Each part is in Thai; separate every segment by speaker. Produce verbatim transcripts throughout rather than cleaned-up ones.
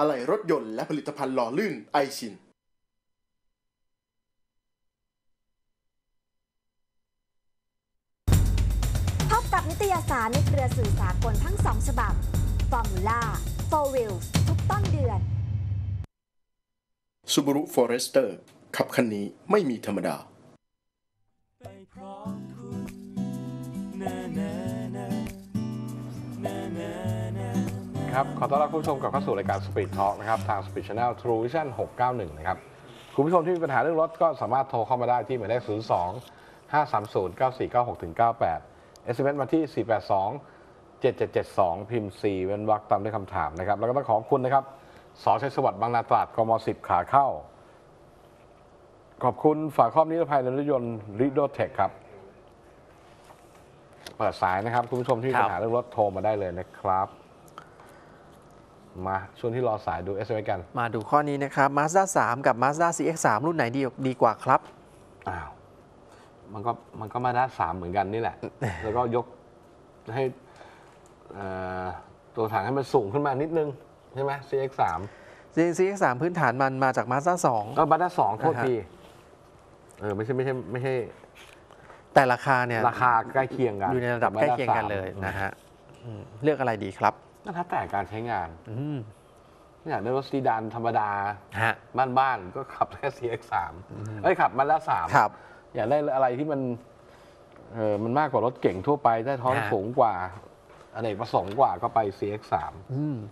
Speaker 1: อะไหล่รถยนต์และผลิตภัณฑ์หล่อลื่นไอชิน
Speaker 2: พบกับนิตยสารในเครือสื่อสากลทั้งสองฉบับ Formula Four Wheels ทุกต้นเดือน
Speaker 1: Subaru Forester ขับคันนี้ไม่มีธรรมดา
Speaker 3: ครับขอต้อนรับผู้ชมกลับเข้าสู่รายการ Speed Talk นะครับทาง Speed Channel True Vision หกเก้าหนึ่งนะครับคุณผู้ชมที่มีปัญหาเรื่องรถก็สามารถโทรเข้ามาได้ที่หมายเลขศูนย์ สอง ห้า สาม ศูนย์ เก้า สี่ เก้า หก เก้า แปด เอส เอ็ม เอส มาที่ สี่ แปด สอง เจ็ด เจ็ด เจ็ด สอง พิมพ์ สี่ เว้นวรรคตามด้วยคำถามนะครับแล้วก็ต้องขอบคุณนะครับสชัยสวัสดิ์บางนาตราดกม สิบ ขาเข้าขอบคุณฝาครอบนิรภัยรถยนต์ริโดเทคครับเปิดสายนะครับคุณผู้ชมที่มีปัญหาเรื่องรถโทรมาได้เลยนะครับมาช่วงที่รอสายดู เอส เอ็ม เอส กัน
Speaker 4: มาดูข้อนี้นะครับ Mazda สาม กับ Mazda ซี เอ็กซ์ สาม รุ่นไหนดีดีกว่าครับ
Speaker 3: อ้าวมันก็มันก็มาด้านสามเหมือนกันนี่แหละ แล้วก็ยกให้ตัวถังให้มันสูงขึ้นมานิดนึงใช่ไหม ซี เอ็กซ์ สาม
Speaker 4: ซี เอ็กซ์ สาม พื้นฐานมันมาจาก Mazda สอง
Speaker 3: ก็ Mazda สองโทษทีเออไม่ใช่ไม่ใช่ไม่ใช่
Speaker 4: แต่ราคาเนี่ย
Speaker 3: ราคาใกล้เคียงกัน
Speaker 4: อยู่ในระดับใกล้เคียงกันเลยนะฮะเลือกอะไรดีครับ
Speaker 3: นั่นถ้าแต่การใช้งานไม่อยากได้รถซีดานธรรมดาบ้านๆก็ขับแค่ ซี เอ็กซ์ สามเอ้ยขับ Mazda สามอยากได้อะไรที่มันเออมันมากกว่ารถเก่งทั่วไปได้ท้องสูงกว่าอเนกประสงค์กว่าก็ไป ซี เอ็กซ์ สาม
Speaker 4: อืม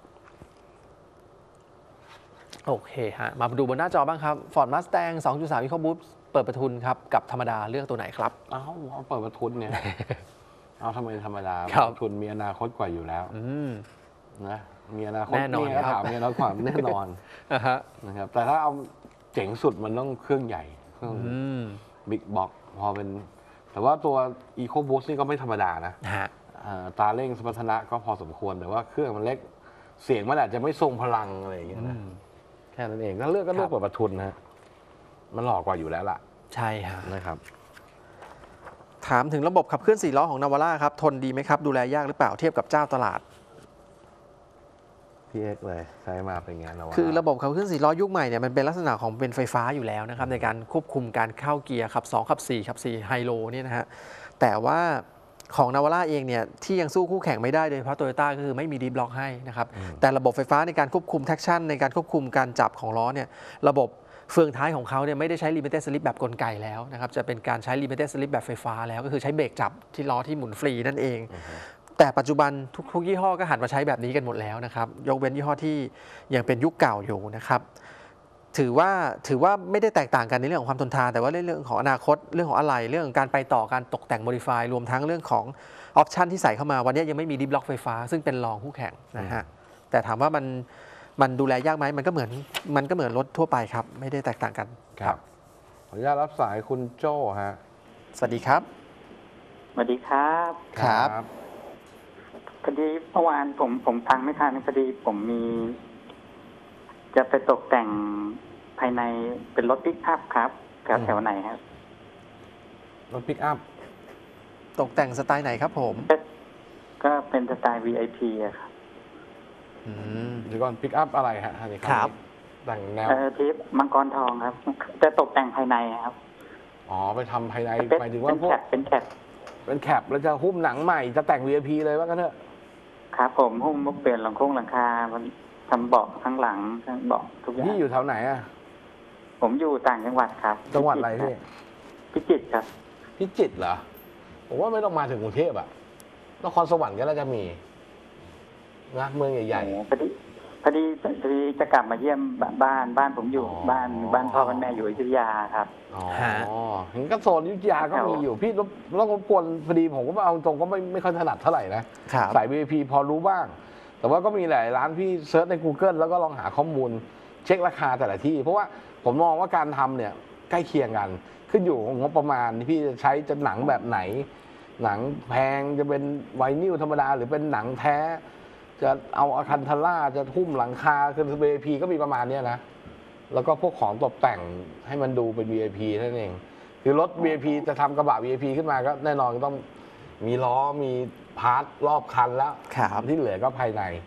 Speaker 4: โอเคฮะมาดูบนหน้าจอบ้างครับ Ford Mustang สองจุดสาม EcoBoost เปิดประทุนครับกับธรรมดาเลือกตัวไหนครับ
Speaker 3: อ้าวเอาเปิดประทุนเนี่ยเอาทำไมธรรมดาประทุนมีอนาคตกว่าอยู่แล้วนะมีอนาคต
Speaker 4: แน่นอน
Speaker 3: ครับถามมีอนาคตแน่นอนนะครับแต่ถ้าเอาเจ๋งสุดมันต้องเครื่องใหญ่เครื่องบิ๊กบ็อกพอเป็นแต่ว่าตัว EcoBoost นี่ก็ไม่ธรรมดานะตาเร่งสมรรถนะก็พอสมควรแต่ว่าเครื่องมันเล็กเสียงมันอาจจะไม่ทรงพลังอะไรอย่างเงี้ยนะแค่นั้นเองถ้าเลือกก็เลือกเปิดประทุนนะมันหลอกกว่าอยู่แล้วล่ะ
Speaker 4: ใช่ฮะ
Speaker 3: นะครับ
Speaker 4: ถามถึงระบบขับเคลื่อนสี่ล้อของนาวาร่าครับทนดีไหมครับดูแลยากหรือเปล่าเทียบกับเจ้าตลาด
Speaker 3: พี่เอ็กเลยใช้มาเป็นไงนาวาร่า
Speaker 4: คือระบบขับเคลื่อนสี่ล้อยุคใหม่เนี่ยมันเป็นลักษณะของเป็นไฟฟ้าอยู่แล้วนะครับในการควบคุมการเข้าเกียร์ขับสองขับสี่ขับสี่ไฮโลเนี่ยนะฮะแต่ว่าของนาวาร่าเองเนี่ยที่ยังสู้คู่แข่งไม่ได้โดยเฉพาะโตโยต้าก็คือไม่มีดีบล็อกให้นะครับแต่ระบบไฟฟ้าในการควบคุมแท็กชั่นในการควบคุมการจับของล้อเนี่ยระบบเฟืองท้ายของเขาเนี่ยไม่ได้ใช้ Limited Slip แบบกลไกแล้วนะครับจะเป็นการใช้ Limited Slip แบบไฟฟ้าแล้วก็คือใช้เบรกจับที่ล้อที่หมุนฟรีนั่นเองแต่ปัจจุบันทุกๆยี่ห้อก็หันมาใช้แบบนี้กันหมดแล้วนะครับยกเว้นยี่ห้อที่ยังเป็นยุคเก่าอยู่นะครับถือว่าถือว่าไม่ได้แตกต่างกันในเรื่องของความทนทานแต่ว่าเรื่องของอนาคตเรื่องของอะไรเรื่องของการไปต่อการตกแต่ง modify รวมทั้งเรื่องของออปชันที่ใส่เข้ามาวันนี้ยังไม่มีดิบล็อกไฟฟ้าซึ่งเป็นรองคู่แข่งนะฮะแต่ถามว่ามันมันดูแลยากไหมมันก็เหมือนมันก็เหมือนรถทั่วไปครับไม่ได้แตกต่างกัน
Speaker 3: ครับขออนุญาตรับสายคุณโจ้ฮะ
Speaker 4: สวัสดีครับ
Speaker 5: สวัสดีครับ
Speaker 4: ครับ
Speaker 5: พอดีเมื่อวานผมผมฟังไม่ทันพอดีผมมีจะไปตกแต่งภายในเป็นรถปิกอัพครับแถวแถวไหนครับ
Speaker 3: รถปิกอัพ
Speaker 4: ตกแต่งสไตล์ไหนครับผม
Speaker 5: ก็เป็นสไตล์ วี ไอ พี อะครับ
Speaker 3: เดี๋ยวก่อนปิกอัพอะไรฮะ
Speaker 4: ครับ
Speaker 3: แต่งแนว
Speaker 5: ทิปมังกรทองครับจะตกแต่งภายในครับ
Speaker 3: อ๋อไปทำภายในหมายถึงว่าพวก
Speaker 5: เป็นแคป
Speaker 3: เป็นแคปแล้วจะหุ้มหนังใหม่จะแต่ง วี ไอ พี เลยว่ากันเถอะ
Speaker 5: ครับผมหุ้มเปลี่ยนหลังโค้งหลังคาทำเบาะข้างหลังทั้งเบาะทุกอย่าง
Speaker 3: พี่อยู่แถวไหนอ่ะ
Speaker 5: ผมอยู่ต่างจังหวัดครับ
Speaker 3: จังหวัดอะไรพี่
Speaker 5: พิจิตรครับ
Speaker 3: พิจิตรเหรอผมว่าไม่ต้องมาถึงกรุงเทพอ่ะนครสวรรค์ก็น่าจะมีนะเมืองใหญ่
Speaker 5: ๆพอดีพอดีพอดีจะกลับมาเยี่ยมบ้านบ้านผมอยู่บ้านบ้านพ่อกับแม่อยู่อยุธยาครับ
Speaker 3: อ๋อเห็นก็โซนอยุธยาก็มีอยู่พี่แล้วรบกวนพอดีผมก็เอาตรงก็ไม่ไม่ค่อยถนัดเท่าไหร่นะสาย วี ไอ พี พอรู้บ้างแต่ว่าก็มีหลายร้านพี่เซิร์ชใน Google แล้วก็ลองหาข้อมูลเช็คราคาแต่ละที่เพราะว่าผมมองว่าการทำเนี่ยใกล้เคียงกันขึ้นอยู่งบประมาณที่พี่จะใช้จะหนังแบบไหนหนังแพงจะเป็นไวนิลธรรมดาหรือเป็นหนังแท้จะเอาอะคันทาร่าจะหุ้มหลังคาคือ วี ไอ พี ก็มีประมาณนี้นะแล้วก็พวกของตกแต่งให้มันดูเป็น วี ไอ พี นั่นเองคือรถ วี ไอ พี จะทำกระบะ วี ไอ พี ขึ้นมาก็แน่นอนต้องมีล้อมีพาร์ทรอบคันแล้วที่เหลือก็ภายใน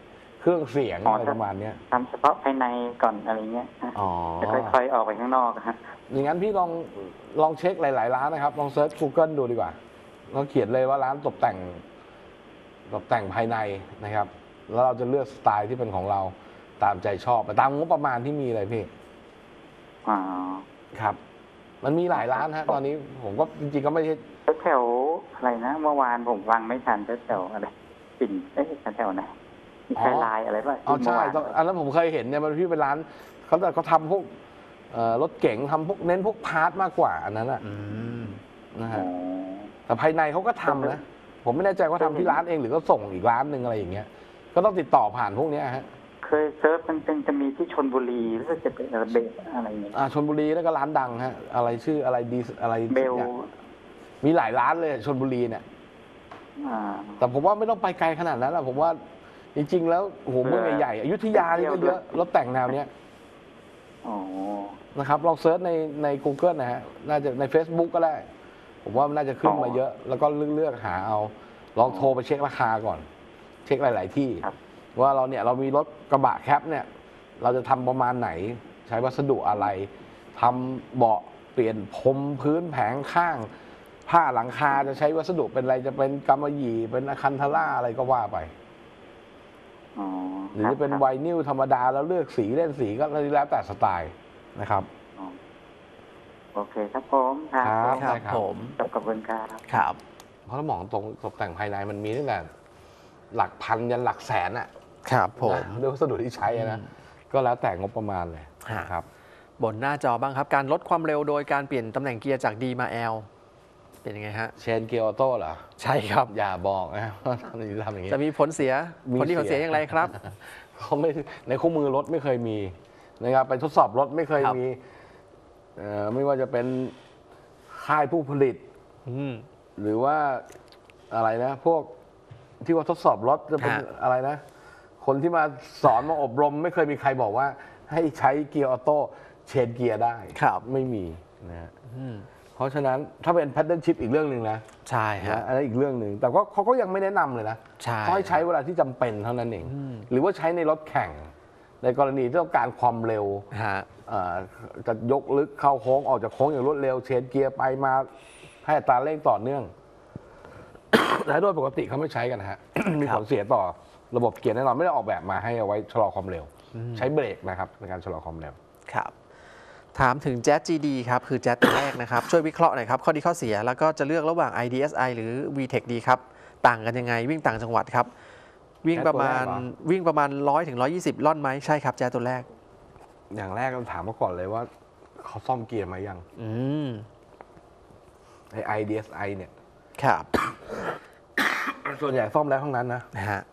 Speaker 3: เครื่องเสียง
Speaker 5: อ๋อ
Speaker 3: อะไรประมาณเนี้ย
Speaker 5: ทำเฉพาะภายในก่อนอะไรเงี้ย
Speaker 3: อ๋อ
Speaker 5: จะค่อยๆออกไปข้างนอกฮะ
Speaker 3: อย่างนั้นพี่ลองลองเช็คหลายๆร้านนะครับลองเซิร์ช Google ดูดีกว่าเราเขียนเลยว่าร้านตกแต่งตกแต่งภายในนะครับ แล้วเราจะเลือกสไตล์ที่เป็นของเราตามใจชอบตามงบประมาณที่มีเลยพี่
Speaker 5: อ๋อ
Speaker 3: ครับ มันมีหลายร้านฮะตอนนี้ผมก็จริงๆก็ไม่ใช่
Speaker 5: แถวๆอะไรนะ เมื่อวานผมฟังไม่ทันแถวๆอะไรปิ่นเอ๊ะแถวๆไหนมีใครไลน์อะไรป่ะ
Speaker 3: อ๋อ
Speaker 5: ที่เมื่
Speaker 3: ใช่
Speaker 5: อวาน
Speaker 3: อันนั้นผมเคยเห็นเนี่ยมันพี่เป็นร้านเขาแต่เขาทำพวกเอ่อรถเก๋งทำพวกเน้นพวกพาร์ทมากกว่าอันนั้นอ่ะ
Speaker 4: อืม
Speaker 3: นะ
Speaker 5: อ๋
Speaker 3: ฮะ
Speaker 5: อ
Speaker 3: แต่ภายในเขาก็ทำนะ ผมไม่แน่ใจว่าทำที่ร้านเองหรือก็ส่งอีกร้านหนึ่งอะไรอย่างเงี้ย ก็ต้องติดต่อผ่านพวกเนี้ยฮะ
Speaker 5: เคยเซิร์ชมันเป็นจะมีที่ชลบุรีหรือว่าจะเป็นอะไรเบลอะไรเงี้ย
Speaker 3: อ่าชลบุรีแล้วก็ร้านดังฮะ อะไรชื่ออะไรดีอะไร
Speaker 5: เบล
Speaker 3: สักอย่างมีหลายร้านเลยชลบุรีเนี่ย
Speaker 5: อ่า
Speaker 3: แต่ผมว่าไม่ต้องไปไกลขนาดนั้นหรอกผมว่าจริงๆแล้วโอ้โหเมืองใหญ่ๆอยุธยานี่ก็เยอะรถแต่งแนวเนี้ย
Speaker 5: อ๋อ
Speaker 3: นะครับลองเซิร์ชในใน Google นะฮะน่าจะใน Facebook ก็ได้ ผมว่ามันน่าจะขึ้นมาเยอะ แล้วก็เลือกๆหาเอา ลองโทรไปเช็คราคาก่อน เช็คหลาย ๆ ที่ ว่าเราเนี่ยเรามีรถกระบะแคปเนี่ย เราจะทำประมาณไหน ใช้วัสดุอะไรทำเบาะเปลี่ยนพรมพื้นแผงข้าง ผ้าหลังคาจะใช้วัสดุเป็นอะไรจะเป็นกำมะหยี่เป็นอะคันธาร่าอะไรก็ว่าไป
Speaker 5: อ๋อ
Speaker 3: หรือจะเป็น
Speaker 5: ครับ
Speaker 3: ไวนิลธรรมดาแล้วเลือกสีเล่นสีก็แล้วแต่สไตล์นะครับ
Speaker 5: อ๋อโอเคครับผมครับ
Speaker 3: ครับ
Speaker 4: ครับ
Speaker 3: ได้ครับ
Speaker 4: ผม
Speaker 5: ขอบคุณครับ
Speaker 4: ครับ
Speaker 3: เพราะถ้ามองตรงตกแต่งภายในมันมีตั้งแต่หลักพันยันหลักแสนอะ
Speaker 4: ครับผม
Speaker 3: นะด้วยวัสดุที่ใช้อะนะก็แล้วแต่งบประมาณเลย
Speaker 4: ฮะ
Speaker 3: ครับ
Speaker 4: บนหน้าจอบ้างครับ การลดความเร็วโดยการเปลี่ยนตำแหน่งเกียร์จาก D มา L เป็นยังไงฮะ
Speaker 3: เชนเกียร์ออโต้เหรอ
Speaker 4: ใช่ครับ
Speaker 3: อย่าบอกนะว่าทำอย่างนี้ทำอย่างนี้
Speaker 4: จะมีผลเสีย ผลดีผลเสียอย่างไรครับ
Speaker 3: เขาไม่ในคู่มือรถไม่เคยมีนะครับไปทดสอบรถไม่เคย
Speaker 4: ครับ
Speaker 3: มีเอ่อไม่ว่าจะเป็นค่ายผู้ผลิต
Speaker 4: อืม
Speaker 3: หรือว่าอะไรนะ พวกที่ว่าทดสอบรถจะเป็น
Speaker 4: ฮะ
Speaker 3: อะไรนะ คนที่มาสอนมาอบรม ไม่เคยมีใครบอกว่า ให้ใช้เกียร์ออโต้เชนเกียร์ได้
Speaker 4: ครับ
Speaker 3: ไม่มีนะฮะ
Speaker 4: อืม
Speaker 3: เพราะฉะนั้นถ้าเป็นแพทเทิร์นชิพอีกเรื่องหนึ่งนะ
Speaker 4: ใช่ฮะ
Speaker 3: นะอันนั้นอีกเรื่องหนึ่งแต่ก็เขาก็ยังไม่แนะนำเลยนะ
Speaker 4: ใช่
Speaker 3: เขาให้ใช้เวลาที่จำเป็นเท่านั้นเอง
Speaker 4: อืม
Speaker 3: หรือว่าใช้ในรถแข่ง ในกรณีที่ต้องการความเร็ว
Speaker 4: ฮะ
Speaker 3: อ่าจะยกลึกเข้าโค้งออกจากโค้งอย่างรวดเร็วเชนเกียร์ไปมาให้อัตราเร่งต่อเนื่อง และโดยปกติเขาไม่ใช้กันนะฮะ มีผลเสียต่อระบบเกียร์แน่นอนไม่ได้ออกแบบมาให้เอาไว้ชะลอความเร็ว ใช้เบรกนะครับในการชะลอความเร็ว
Speaker 4: ครับ ถามถึง Jazz จี ดี ครับ คือ Jazz ตัวแรกนะครับ ช่วยวิเคราะห์หน่อยครับ ข้อดีข้อเสีย แล้วก็จะเลือกระหว่าง ไอ ดี เอส ไอ หรือ วี เทค ดีครับ ต่างกันยังไง วิ่งต่างจังหวัดครับ วิ่งประมาณ
Speaker 3: Jazz ตัวแรกเหรอ
Speaker 4: วิ่งประมาณ ร้อยถึงร้อยยี่สิบ ล่อนไหมใช่ครับ Jazz ตัวแรก
Speaker 3: อย่างแรกต้องถามมาก่อนเลยว่าเขาซ่อมเกียร์มายัง
Speaker 4: อืม
Speaker 3: ไอ ไอ ดี เอส ไอ เนี่ย
Speaker 4: ครับ
Speaker 3: ส่วนใหญ่ซ่อมแล้วทั้งนั้นนะ
Speaker 4: นะฮะ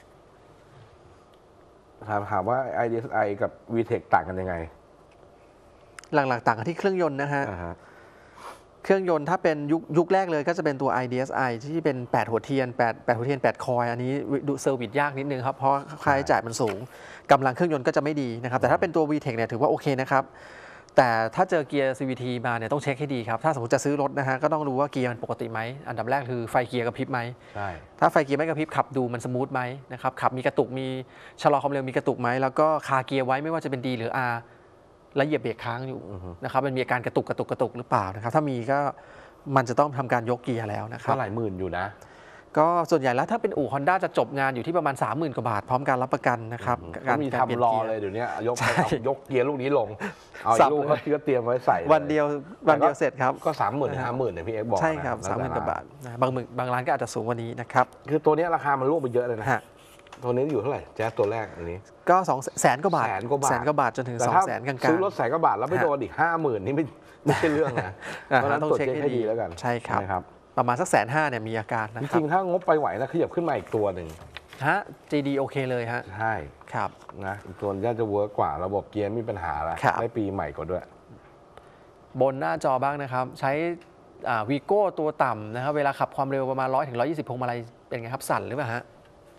Speaker 3: ถามถามว่า ไอ ดี เอส ไอ กับ วี เทค ต่างกันยังไง
Speaker 4: หลักๆต่างกันที่เครื่องยนต์นะฮะ
Speaker 3: อ่าฮะ
Speaker 4: เครื่องยนต์ถ้าเป็นยุคยุคแรกเลยก็จะเป็นตัว ไอ ดี เอส ไอ ที่เป็น แปด หัวเทียน 8 8 หัวเทียน 8 คอย อันนี้ดูเซอร์วิสยากนิดนึงครับ เพราะค่าใช้จ่ายมันสูงกำลังเครื่องยนต์ก็จะไม่ดีนะครับ แต่ถ้าเป็นตัว วี เทค เนี่ยถือว่าโอเคนะครับ แต่ถ้าเจอเกียร์ ซี วี ที มาเนี่ยต้องเช็คให้ดีครับ ถ้าสมมติจะซื้อรถนะฮะก็ต้องรู้ว่าเกียร์มันปกติไหมอันดับแรกคือไฟเกียร์กระพริบไหม
Speaker 3: ใช่
Speaker 4: ถ้าไฟเกียร์ไม่กระพริบขับดูมันสมูทไหมนะครับขับมีกระตุกมีชะลอความเร็วมีกระตุกไหมแล้วก็คาเกียร์ไว้ไม่ว่าจะเป็น D หรือ R แล้วเหยียบเบรกค้างอยู่
Speaker 3: อือฮึ
Speaker 4: นะครับมันมีอาการกระตุกกระตุกกระตุกหรือเปล่านะครับถ้ามีก็มันจะต้องทำการยกเกียร์แล้วนะครั
Speaker 3: ก็
Speaker 4: บ
Speaker 3: หลายหมื่นอยู่นะ
Speaker 4: ก็ส่วนใหญ่แล้วถ้าเป็นอู่ Honda จะจบงานอยู่ที่ประมาณ สามหมื่น กว่าบาท พร้อมการรับประกันนะครับ
Speaker 3: ก็มี
Speaker 4: การเปลี่ยน
Speaker 3: ทำรอ
Speaker 4: กีร์
Speaker 3: เลยเดี๋ยวนี้ยก
Speaker 4: ใช่
Speaker 3: เอายกเกียร์ลูกนี้ลง เอา
Speaker 4: สั
Speaker 3: อี
Speaker 4: บ
Speaker 3: กลูก
Speaker 4: เลย
Speaker 3: เขาก็เตรียมไว้ใส่ล
Speaker 4: วันเดียววันเดียวเสร็จครับ
Speaker 3: ก็สามหมื่นห้าหมื่นเนี่ยพี่เอ็กซ์บอก
Speaker 4: ใช่ครับ
Speaker 3: นะ
Speaker 4: สามหมื่นกว่าบาทนะบางหมื่นบางร้านก็อาจจะสูงกว่านี้นะครับ
Speaker 3: คือตัวเนี้ยราคามันร่วงไปเยอะเลยนะ
Speaker 4: ฮะ
Speaker 3: ตัวนี้อยู่เท่าไหร่แจ๊สตัวแรกอันนี้
Speaker 4: ก็สองแสนกว่าบาท
Speaker 3: แสนกว่าบาท
Speaker 4: แสนกว่าบาทจนถึง
Speaker 3: แต่
Speaker 4: สอง
Speaker 3: ถ้า
Speaker 4: แสนกลางๆ
Speaker 3: ซื้อรถแสนกว่าบาทแล้วไม่โดนอีกห้าหมื่นนี่ไม่ไม่ใช่เรื่องนะ
Speaker 4: อ่า
Speaker 3: เพราะฉะนั้น
Speaker 4: ต้อง
Speaker 3: ตรวจ
Speaker 4: เช็ค
Speaker 3: เช็ค
Speaker 4: ให้
Speaker 3: ให้
Speaker 4: ดี
Speaker 3: ดีแล้วกัน
Speaker 4: ใช่ครับ
Speaker 3: นะครับ
Speaker 4: ประมาณสักแสนห้าเนี่ยมีอาการนะ
Speaker 3: จ
Speaker 4: ครั
Speaker 3: ริ
Speaker 4: บ
Speaker 3: งๆถ้างบไปไหวนะขยับขึ้นมาอีกตัวหนึ่ง
Speaker 4: ฮะ จี ดี โอเคเลยฮะ
Speaker 3: ใช่
Speaker 4: ครับ
Speaker 3: นะอีกตัวน่าจะเวิร์กกว่าระบบเกียร์ไม่มีปัญหาแล้ว
Speaker 4: ครับ
Speaker 3: ได้ปีใหม่กว่าด้วย
Speaker 4: บนหน้าจอบ้างนะครับ ใช้วีโก้ตัวต่ำนะครับ เวลาขับความเร็วประมาณร้อยถึงร้อยยี่สิบพวงมาลัยเป็นไงครับ สั่นหรือเปล่าฮะ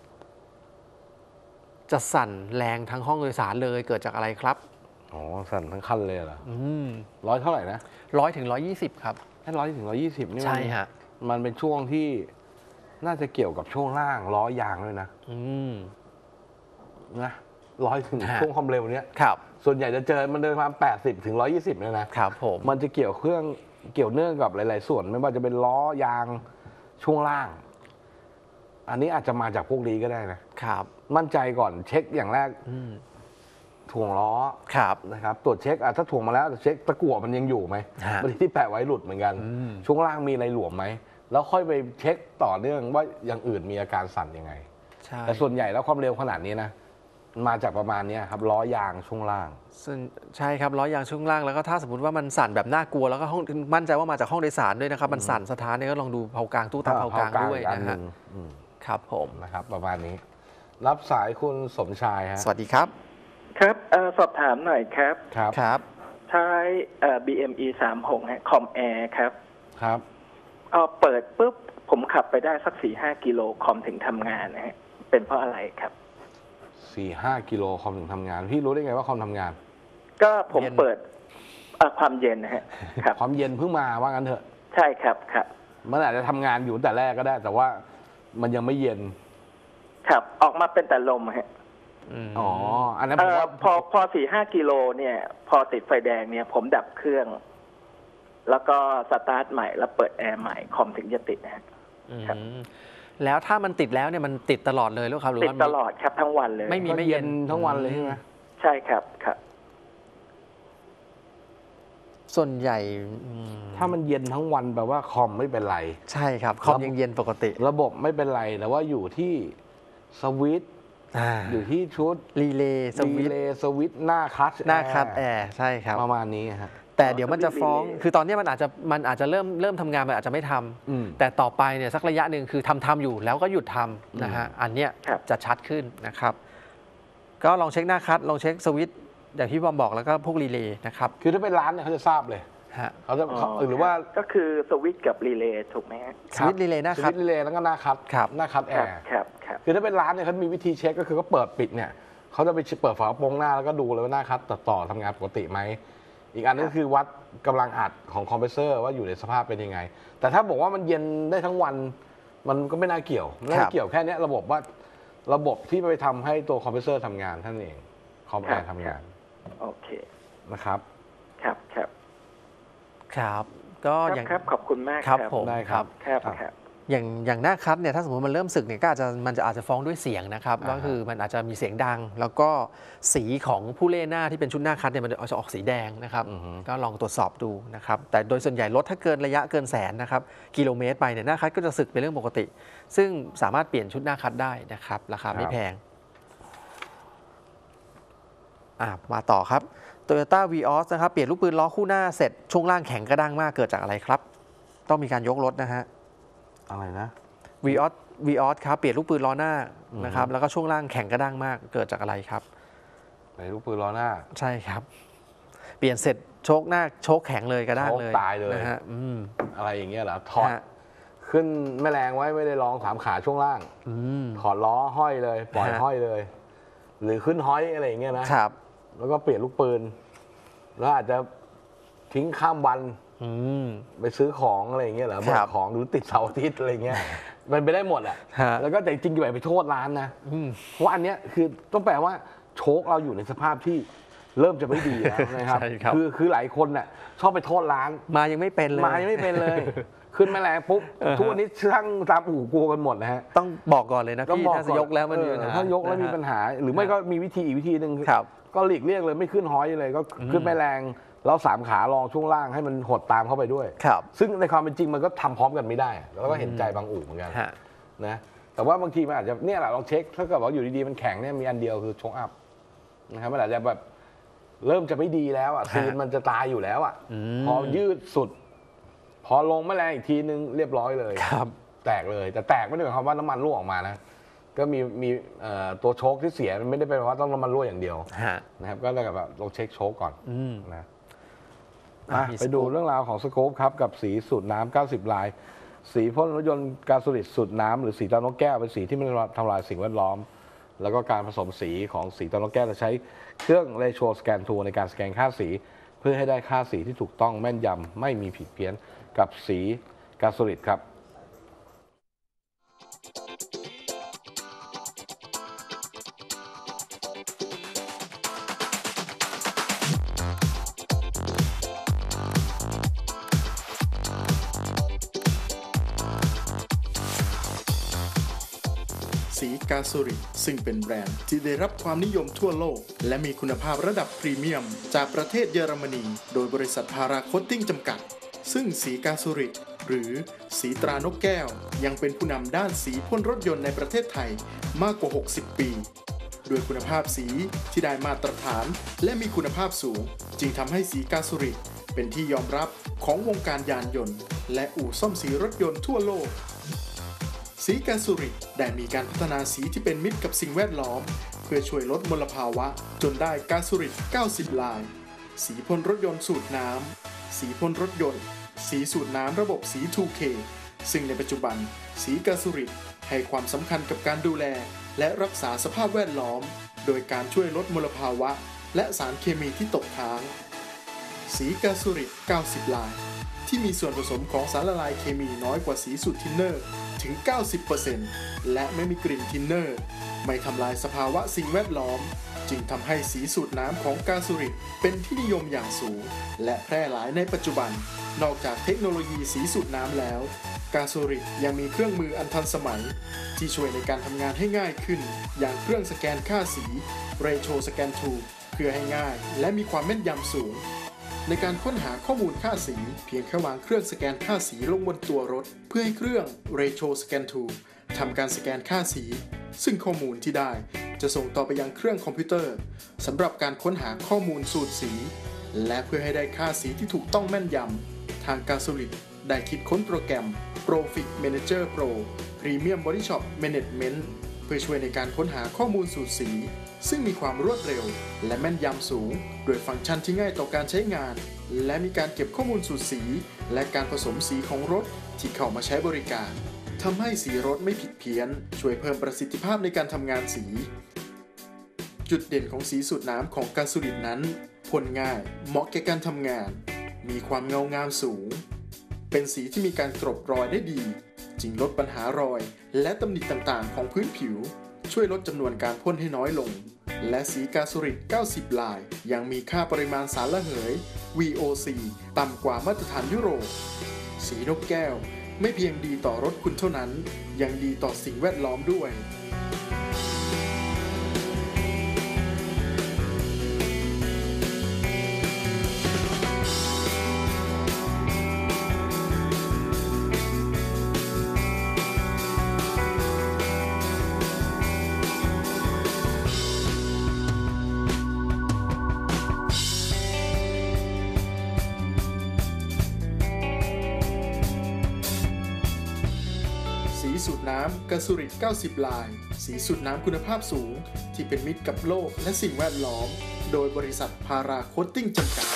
Speaker 4: จะสั่นแรงทั้งห้องโดยสารเลยเกิดจากอะไรครับ
Speaker 3: อ๋อสั่นทั้งคันเลยเหรอ
Speaker 4: อืม
Speaker 3: ร้อยเท่าไหร่นะ
Speaker 4: ร้อยถึงร้อยยี่สิบครับ
Speaker 3: แค่ร้อยถึงร้อยยี่สิบนี่มัน
Speaker 4: ใช่ฮะ
Speaker 3: มันเป็นช่วงที่น่าจะเกี่ยวกับช่วงล่างล้อยางด้วยนะ
Speaker 4: อืม
Speaker 3: นะร้อยถึงช่วงความเร็วเนี้ย
Speaker 4: ครับ
Speaker 3: ส่วนใหญ่จะเจอมันเดินประมาณแปดสิบถึงร้อยยี่สิบเนี่ยนะครับ
Speaker 4: ผม
Speaker 3: มันจะเกี่ยวเครื่องเกี่ยวเนื่องกับหลาย ๆ ส่วนไม่ว่าจะเป็นล้อยางช่วงล่าง อันนี้อาจจะมาจากพวกนี้ก็ได้นะครับ มั่นใจก่อนเช็คอย่างแรก
Speaker 4: อืม
Speaker 3: ถ่วงล้อ
Speaker 4: ครับ
Speaker 3: นะครับตรวจเช็คอ่ะถ้าถ่วงมาแล้วเช็คตะกั่วมันยังอยู่ไหม
Speaker 4: ฮะ
Speaker 3: บางทีที่แปะไว้หลุดเหมือนกัน
Speaker 4: อืม
Speaker 3: ช่วงล่างมีอะไรหลวมไหมแล้วค่อยไปเช็คต่อเนื่องว่าอย่างอื่นมีอาการสั่นยังไง
Speaker 4: ใช่
Speaker 3: แต่ส่วนใหญ่แล้วความเร็วขนาดนี้นะมาจากประมาณนี้ครับล้อยางช่วงล่าง
Speaker 4: ซึ่งใช่ครับล้อยางช่วงล่างแล้วก็ถ้าสมมติว่ามันสั่นแบบน่ากลัวแล้วก็ห้องมั่นใจว่ามาจากห้องโดยสารด้วยนะครับมันสั่นสถานเนี่ยก็ลองดูเผากลางตู้ตาเผากลางด้วย
Speaker 3: อีกอั
Speaker 4: นะ
Speaker 3: ห
Speaker 4: ฮะ
Speaker 3: งอืม
Speaker 4: ครับผม
Speaker 3: นะครับประมาณนี้ รับสายคุณสมชายฮะ
Speaker 4: สวัสดีครับ
Speaker 6: ครับเออสอบถามหน่อยครับ
Speaker 3: ครับ
Speaker 4: ครับ
Speaker 6: ใช้เอ่อ บี เอ็ม อี สามหกฮะคอมแอร์ครับ
Speaker 3: ครับ
Speaker 6: เอาเปิดปุ๊บผมขับไปได้สักสี่ห้ากิโลคอมถึงทำงานนะฮะเป็นเพราะอะไรครับ
Speaker 3: สี่ห้ากิโลคอมถึงทำงาน พี่รู้ได้ไงว่าคอมทำงาน
Speaker 6: ก็ผม
Speaker 4: เย็น
Speaker 6: เปิดเอ่อความเย็นนะฮะครับ
Speaker 3: ความเย็นเพิ่งมาว่างั้นเถอะ
Speaker 6: ใช่ครับครับ
Speaker 3: มันอาจจะทำงานอยู่แต่แรกก็ได้ แต่ว่ามันยังไม่เย็น
Speaker 6: ครับออกมาเป็นแต่ลมฮะ
Speaker 4: ม
Speaker 3: อ๋ออันนั้น
Speaker 6: เอ
Speaker 3: ผม
Speaker 6: อ
Speaker 3: ว่า
Speaker 6: พอพอสี่ห้ากิโลเนี่ย พอติดไฟแดงเนี่ย ผมดับเครื่อง แล้วก็สตาร์ทใหม่แล้วเปิดแอร์ใหม่คอมถึงจะติดนะฮะ
Speaker 4: อืม
Speaker 6: ครับ
Speaker 4: แล้วถ้ามันติดแล้วเนี่ยมันติดตลอดเลยหรือครับหรือ
Speaker 6: ติด
Speaker 4: ว่า
Speaker 6: ตลอดครับทั้งวันเลย
Speaker 4: ไม่มี
Speaker 3: ก็
Speaker 4: ไม่
Speaker 3: เย็
Speaker 4: เย็
Speaker 3: น
Speaker 4: น
Speaker 3: ทั้งวันเลยใช่ไหม
Speaker 6: ใช่ครับครับ
Speaker 4: ส่วนใหญ่อืม
Speaker 3: ถ้ามันเย็นทั้งวันแปลว่าคอมไม่เป็นไร
Speaker 4: ใช่ครับคอมยังเย็นปกติ
Speaker 3: ระบบไม่เป็นไรแต่ว่าอยู่ที่สวิตช์
Speaker 4: อ่า
Speaker 3: อยู่ที่ชุด
Speaker 4: รีเลย์สวิ
Speaker 3: รี
Speaker 4: ตช์
Speaker 3: เลย์สวิตช์หน้าคัท
Speaker 4: หน้าคัดแอร์ใช่ครับ
Speaker 3: ประมาณนี้ฮะ
Speaker 4: แต่เดี๋ยวมันจะฟ้อง
Speaker 6: สวิตช์ relay
Speaker 4: คือตอนนี้มันอาจจะมันอาจจะเริ่มเริ่มทำงานมันอาจจะไม่ทำ
Speaker 3: อืม
Speaker 4: แต่ต่อไปเนี่ยสักระยะหนึ่งคือทำทำอยู่แล้วก็หยุดทำนะฮะอันเนี้ย
Speaker 6: ครับ
Speaker 4: จะชัดขึ้นนะครับ ก็ลองเช็คหน้าคัดลองเช็คสวิตช์อย่างที่บอมบอกแล้วก็พวกรีเลย์นะครับ
Speaker 3: คือถ้าเป็นร้านเนี่ยเขาจะทราบเลย
Speaker 4: ฮะ
Speaker 3: เขาจะ
Speaker 6: อ๋อ
Speaker 3: เขาหรือว่า
Speaker 6: ก็คือสวิตช์กับรีเลย์ถูกไหมฮะ
Speaker 4: สวิตช์รีเลย์หน้า
Speaker 3: ส
Speaker 4: คั
Speaker 3: วิ
Speaker 4: ด
Speaker 3: ตช์รีเลย์แล้วก็หน้าคัท
Speaker 4: ครับ
Speaker 3: หน้าคัทแอ
Speaker 6: ครับ
Speaker 3: ร์
Speaker 6: ครับครับ
Speaker 3: คือถ้าเป็นร้านเนี่ยเขามีวิธีเช็คก็คือเขาเปิดปิดเนี่ยเขาจะไปเปิดฝากระโปรงหน้าแล้วก็ดูเลยว่าหน้าคัทต่อต่อทำงานปกติไหมอีกอันนึงคือวัดกำลังอัดของคอมเพรสเซอร์ว่าอยู่ในสภาพเป็นยังไง แต่ถ้าบอกว่ามันเย็นได้ทั้งวัน มันก็ไม่น่าเกี่ยวไม่น่าเกี่ยวแค่เนี้ยระบบว่าระบบที่ไปทำให้ตัวคอมเพรสเซอร์ทำงานท่านเองคอมแอร์ทำงาน
Speaker 6: โอเค
Speaker 3: นะครับ
Speaker 6: ครับครับ
Speaker 4: ครับ ก็
Speaker 6: ครับ
Speaker 4: อย่าง
Speaker 6: ครับขอบคุณมาก
Speaker 4: ครับ
Speaker 6: ครับ
Speaker 4: ผม
Speaker 3: ได้ครับ
Speaker 6: ครับ
Speaker 3: ครับ
Speaker 6: ครับ
Speaker 4: อย่างอย่างหน้าคัดเนี่ยถ้าสมมติมันเริ่มสึกเนี่ยก็อาจจะมันจะอาจจะฟ้องด้วยเสียงนะครับ
Speaker 3: อ่าฮะ
Speaker 4: ก็คือมันอาจจะมีเสียงดัง แล้วก็สีของผู้เล่นหน้าที่เป็นชุดหน้าคัดเนี่ยมันจะออกสีแดงนะครับ
Speaker 3: อือฮึ
Speaker 4: ก็ลองตรวจสอบดูนะครับ แต่โดยส่วนใหญ่รถถ้าเกินระยะเกินแสนนะครับกิโลเมตรไปเนี่ยหน้าคัดก็จะสึกเป็นเรื่องปกติ ซึ่งสามารถเปลี่ยนชุดหน้าคัดได้นะครับ ราคาไม่แพงอ่ะมาต่อครับ Toyota Vios นะครับเปลี่ยนลูกปืนล้อคู่หน้าเสร็จช่วงล่างแข็งกระด้างมากเกิดจากอะไรครับ ต้องมีการยกรถนะฮะ
Speaker 3: อะไรนะ
Speaker 4: วีออสวีออสครับเปลี่ยนลูกปืนล้อหน้า
Speaker 3: อืม
Speaker 4: นะครับแล้วก็ช่วงล่างแข็งกระด้างมากเกิดจากอะไรครับ
Speaker 3: ในลูกปืนล้อหน้า
Speaker 4: ใช่ครับ เปลี่ยนเสร็จโชคหน้าโชคแข็งเลยกระด้างเลย
Speaker 3: โชคตายเลย
Speaker 4: นะฮะอืม
Speaker 3: อะไรอย่างเงี้ยเหรอถอด
Speaker 4: ฮะ
Speaker 3: ขึ้นแม่แรงไว้ไม่ได้ลองสามขาช่วงล่าง
Speaker 4: อืม
Speaker 3: ถอดล้อห้อยเลย ปล่อย
Speaker 4: ฮะ
Speaker 3: ห้อยเลย หรือขึ้นห้อยอะไรอย่างเงี้ยนะครับ แล้วก็เปลี่ยนลูกปืน แล้วอาจจะทิ้งข้ามวัน
Speaker 4: อืม
Speaker 3: ไปซื้อของอะไรอย่างเงี้ยเหรอ
Speaker 4: ค
Speaker 3: เบิ
Speaker 4: รั
Speaker 3: ก
Speaker 4: บ
Speaker 3: ของหรือติดเสาร์อาทิตย์อะไรเงี้ยมันไปได้หมดแหละ
Speaker 4: ฮะ
Speaker 3: แล้วก็แต่จริงๆอย่าไปโทษร้านนะ
Speaker 4: อืม
Speaker 3: เพราะอันเนี้ยคือต้องแปลว่าโชคเราอยู่ในสภาพที่เริ่มจะไม่ดีแล้วนะครับ
Speaker 4: ใช่ครับ
Speaker 3: อคือหลายคนน่ะชอบไปโทษร้าน
Speaker 4: มายังไม่เป็นเลย
Speaker 3: มายังไม่เป็นเลย ขึ้นแม่แรงปุ๊บ
Speaker 4: เออฮะ
Speaker 3: ทุกวันนี้ช่างตามอู่กลัวกันหมดนะฮะ
Speaker 4: ต้องบอกก่อนเลยนะ
Speaker 3: ต้อง
Speaker 4: พี่
Speaker 3: บอก
Speaker 4: ถ้าจะยกแล้วมันมีปัญหา
Speaker 3: เออถ้ายกแล้วมีปัญหา หรือไม่ก็มีวิธีอีกวิธีหนึ่ง
Speaker 4: ครับ
Speaker 3: ก็หลีกเลี่ยงเลยไม่ขึ้นห้อยเลย ก็ขึ้นแม่แรงแล้วสามขาลองช่วงล่างให้มันหดตามเข้าไปด้วย
Speaker 4: ครับ
Speaker 3: ซึ่งในความเป็นจริงมันก็ทำพร้อมกันไม่ได้ แล้วก็เห็นใจบางอู่เหมือนกัน
Speaker 4: ฮะ
Speaker 3: นะแต่ว่าบางทีมันอาจจะเนี่ยแหละเราเช็คถ้าเกิดว่าอยู่ดีๆมันแข็งเนี่ยมีอันเดียวคือโชคอัพนะครับมันอาจจะแบบเริ่มจะไม่ดีแล้วอ่ะ
Speaker 4: ฮะ
Speaker 3: ซีนมันจะตายอยู่แล้วอ่ะ
Speaker 4: อืม
Speaker 3: พอยืดสุด พอลงแม่แรงอีกทีนึงเรียบร้อยเลย
Speaker 4: ครับ
Speaker 3: แตกเลย แต่แตกไม่ได้หมายความว่าน้ำมันรั่วออกมานะก็มีมีเอ่อตัวโชคที่เสียมันไม่ได้เป็นเพราะว่าต้องน้ำมันรั่วอย่างเดียว
Speaker 4: ฮะ
Speaker 3: นะครับก็เลยแบบลองเช็คโชคก่อน
Speaker 4: อืม
Speaker 3: นะ
Speaker 4: อ่ะ
Speaker 3: อ่ะ
Speaker 4: มี
Speaker 3: ไปดู
Speaker 4: สกู๊ป
Speaker 3: เรื่องราวของสโคปครับกับสีสูตรน้ำเก้าสิบลาย สีพ่นรถยนต์การสูริตสูตรน้ำหรือสีตานกแก้วเป็นสีที่ไม่ทำลายสิ่งแวดล้อม แล้วก็การผสมสีของสีตานกแก้วจะใช้เครื่องเรโชสแกนทูในการสแกนค่าสี เพื่อให้ได้ค่าสีที่ถูกต้องแม่นยำไม่มีผิดเพี้ยนกับสีการสูริตครับ
Speaker 1: สีกาโซริซึ่งเป็นแบรนด์ที่ได้รับความนิยมทั่วโลกและมีคุณภาพระดับพรีเมียมจากประเทศเยอรมนีโดยบริษัทพาราโคตติ้งจำกัดซึ่งสีกาโซริหรือสีตรานกแก้วยังเป็นผู้นำด้านสีพ่นรถยนต์ในประเทศไทยมากกว่าหกสิบปีด้วยคุณภาพสีที่ได้มาตรฐานและมีคุณภาพสูงจึงทำให้สีกาโซริเป็นที่ยอมรับของวงการยานยนต์และอู่ซ่อมสีรถยนต์ทั่วโลกสีกาโซริได้มีการพัฒนาสีที่เป็นมิตรกับสิ่งแวดล้อมเพื่อช่วยลดมลภาวะจนได้กาโซริเก้าสิบลายสีพ่นรถยนต์สูตรน้ำสีพ่นรถยนต์สีสูตรน้ำระบบสี ทู เค ซึ่งในปัจจุบันสีกาโซริให้ความสำคัญกับการดูแลและรักษาสภาพแวดล้อมโดยการช่วยลดมลภาวะและสารเคมีที่ตกค้างสีกาโซริเก้าสิบลายที่มีส่วนผสมของสารละลายเคมีน้อยกว่าสีสูตรทินเนอร์ถึง เก้าสิบเปอร์เซ็นต์ และไม่มีกลิ่นทินเนอร์ไม่ทำลายสภาวะสิ่งแวดล้อมจึงทำให้สีสูตรน้ำของกาโซริเป็นที่นิยมอย่างสูงและแพร่หลายในปัจจุบันนอกจากเทคโนโลยีสีสูตรน้ำแล้วกาโซริยังมีเครื่องมืออันทันสมัยที่ช่วยในการทำงานให้ง่ายขึ้นอย่างเครื่องสแกนค่าสี Ratio Scan ทูเพื่อให้ง่ายและมีความแม่นยำสูงในการค้นหาข้อมูลค่าสีเพียงแค่วางเครื่องสแกนค่าสีลงบนตัวรถเพื่อให้เครื่อง Ratio Scan ทูทำการสแกนค่าสีซึ่งข้อมูลที่ได้จะส่งต่อไปยังเครื่องคอมพิวเตอร์สำหรับการค้นหาข้อมูลสูตรสีและเพื่อให้ได้ค่าสีที่ถูกต้องแม่นยำทางกาโซริได้คิดค้นโปรแกรม Profit Manager Pro Premium Body Shop Management เพื่อช่วยในการค้นหาข้อมูลสูตรสีซึ่งมีความรวดเร็วและแม่นยำสูงโดยฟังก์ชันที่ง่ายต่อการใช้งานและมีการเก็บข้อมูลสูตรสีและการผสมสีของรถที่เข้ามาใช้บริการทำให้สีรถไม่ผิดเพี้ยนช่วยเพิ่มประสิทธิภาพในการทำงานสีจุดเด่นของสีสูตรน้ำของกาโซรินั้นพ่นง่ายเหมาะแก่การทำงานมีความเงางามสูงเป็นสีที่มีการกลบรอยได้ดีจึงลดปัญหารอยและตำหนิต่างๆของพื้นผิวช่วยลดจำนวนการพ่นให้น้อยลงและสีกาโซริเก้าสิบลายยังมีค่าปริมาณสารระเหย วี โอ ซี ต่ำกว่ามาตรฐานยุโรปสีนกแก้วไม่เพียงดีต่อรถคุณเท่านั้นยังดีต่อสิ่งแวดล้อมด้วยสีสูตรน้ำกาโซริเก้าสิบลายสีสูตรน้ำคุณภาพสูงที่เป็นมิตรกับโลกและสิ่งแวดล้อมโดยบริษัทพาราโคตติ้งจำกัด